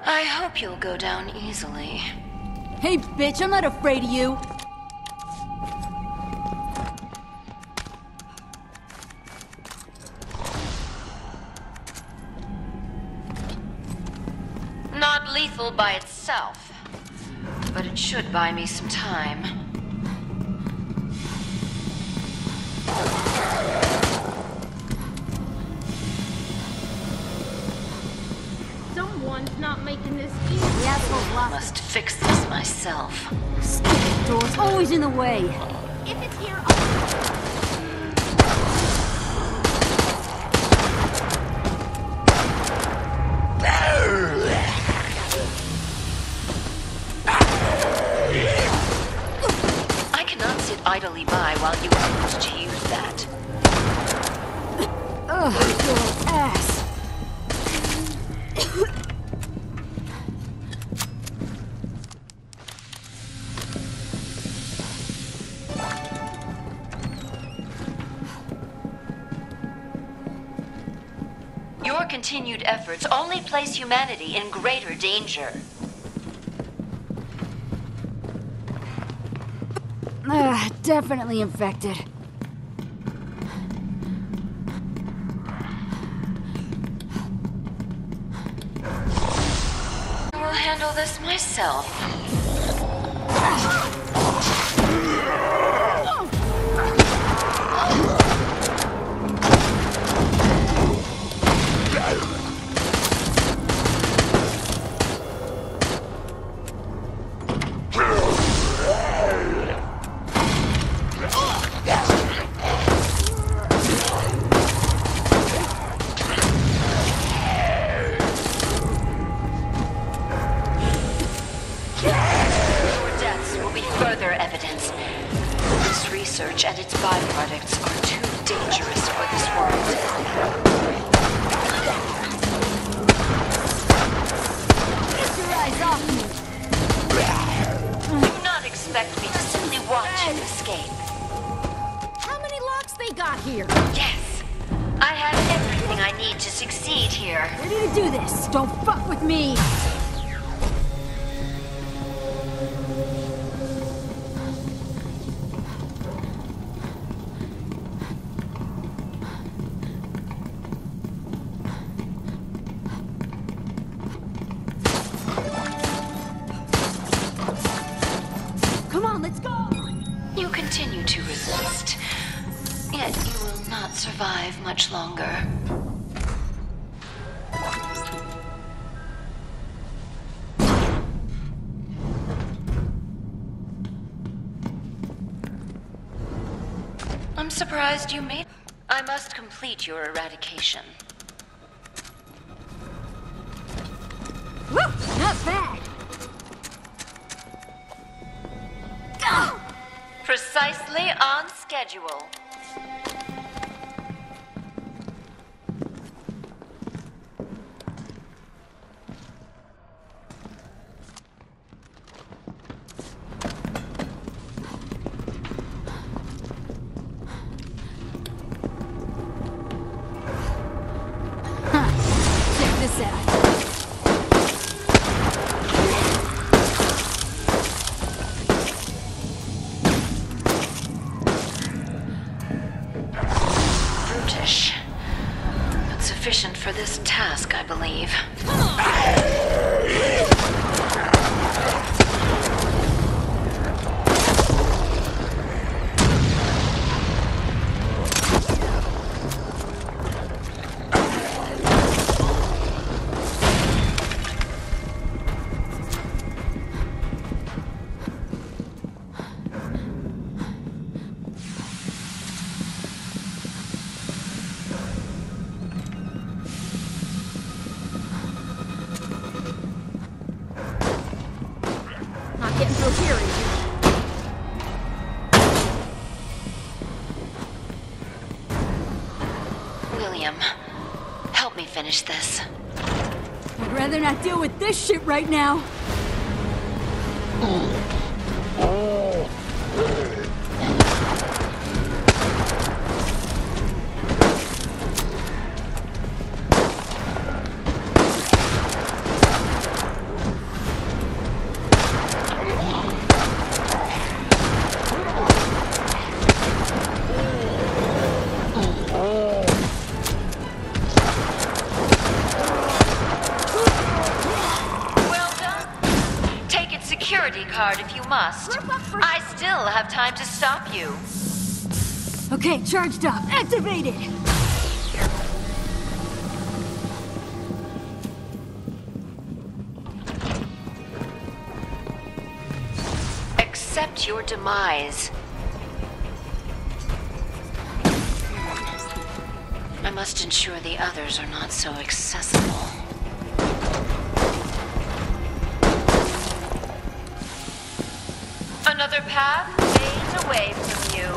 I hope you'll go down easily. Hey, bitch, I'm not afraid of you. Not lethal by itself, but it should buy me some time. Someone's not making this easy. The asshole's I lost. must fix this myself. Stupid door's always in the way. If it's here, I cannot sit idly by while you attempt to use that. Ugh, your ass. Your continued efforts only place humanity in greater danger. Definitely infected. I will handle this myself. Research and its byproducts are too dangerous for this world. Get your eyes off me! Do not expect me to simply watch you escape. how many locks they got here? Yes, I have everything I need to succeed here. Ready to do this! Don't fuck with me! Come on, let's go! You continue to resist, yet you will not survive much longer. I'm surprised you made... I must complete your eradication. Woo! Not bad! Precisely on schedule. Check this out. Brutish, but sufficient for this task, I believe. Not getting through here easy. William, help me finish this. I'd rather not deal with this shit right now. must. I still have time to stop you. Okay, charged up. Activated! Accept your demise. I must ensure the others are not so accessible. Another path fades away from you.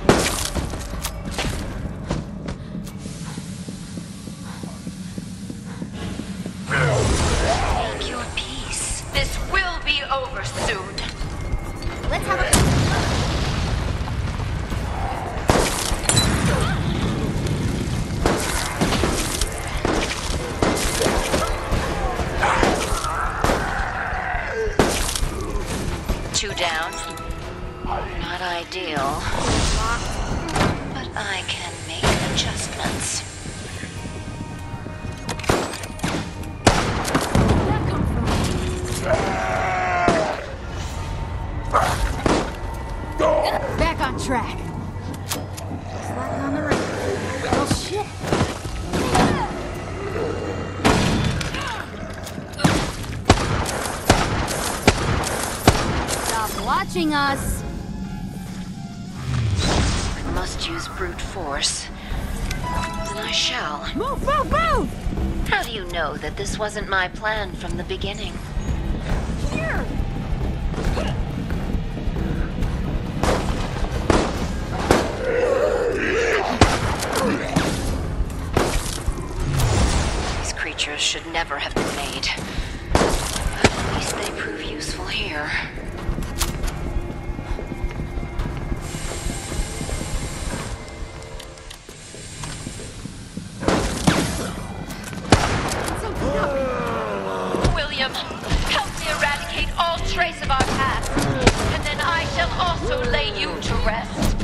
Make your peace. This will be over soon. Let's have a... Two down. Not ideal. But I can make adjustments. Where'd that come from? Back on track. Slacking on the ring. Well, shit. Stop watching us. I must use brute force. Then I shall. Move, move, move! How do you know that this wasn't my plan from the beginning? Here! These creatures should never have been made. But at least they prove useful here. William, help me eradicate all trace of our past, and then I shall also lay you to rest.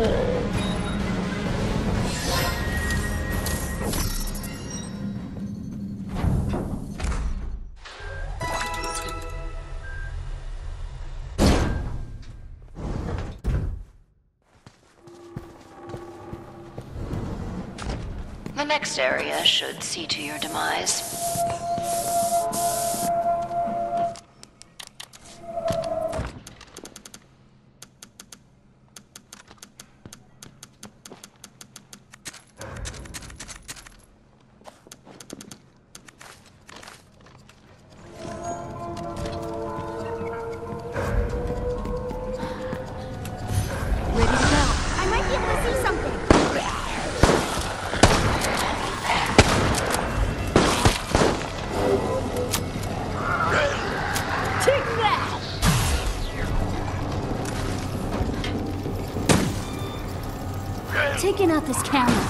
The next area should see to your demise. Ready to go. I might be able to see something. Take that! Taking out this camera.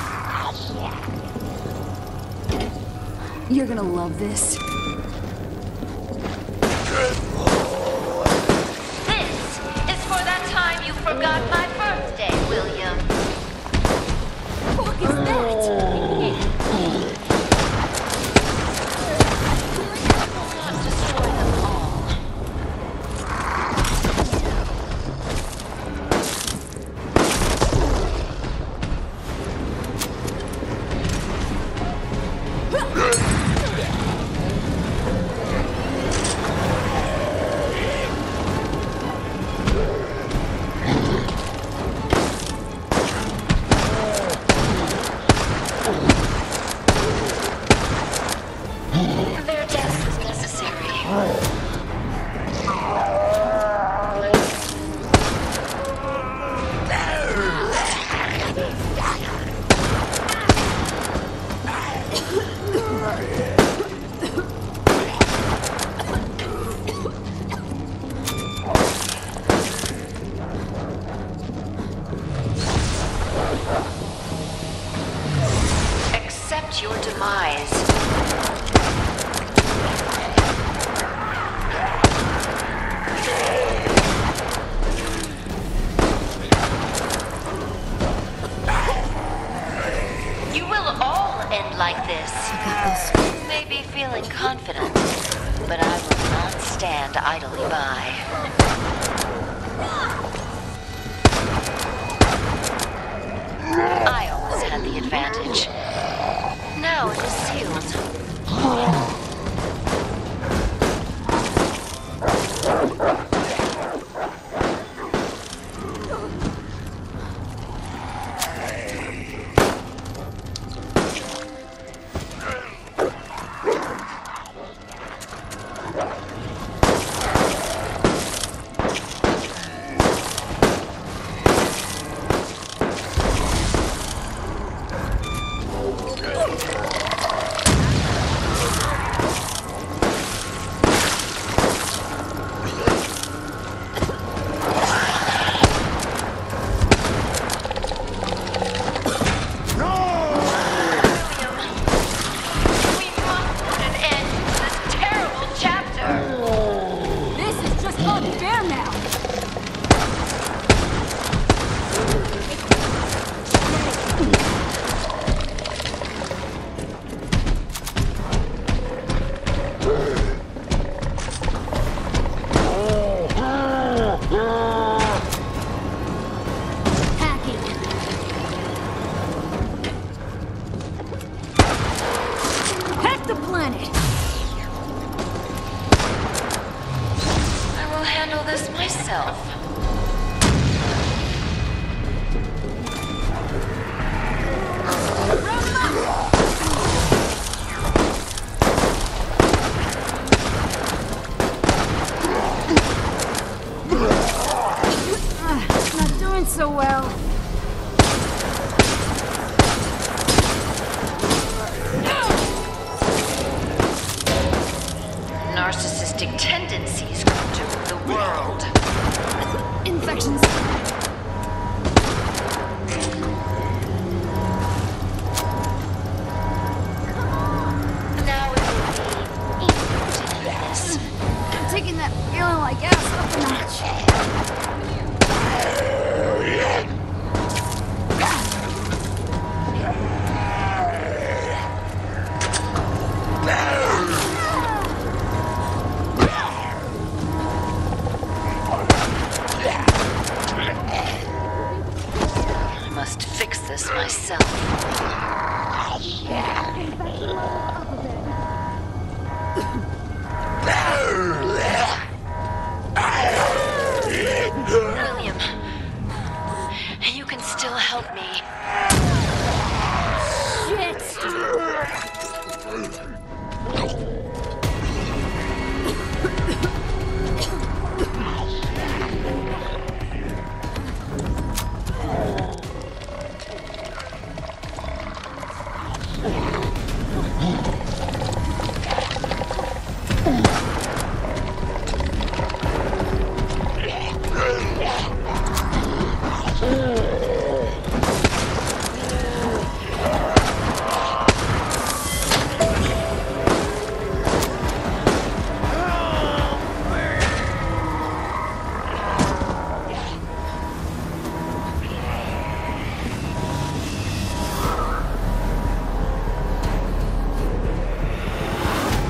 You're gonna love this. This is for that time you forgot my birthday, William. What is that? Not destroy them all. Their death was necessary. Accept your demise. You will all end like this. You may be feeling confident, but I will not stand idly by. I always had the advantage. Now it is sealed. So well. Narcissistic tendencies could doom the world. Infections. Now it will be easy to do this. I'm taking that feeling like ass up a notch. I must fix this myself. William, you can still help me. Shit!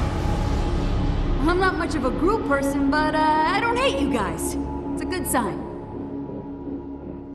I'm not much of a group person, but I don't hate you guys. It's a good sign.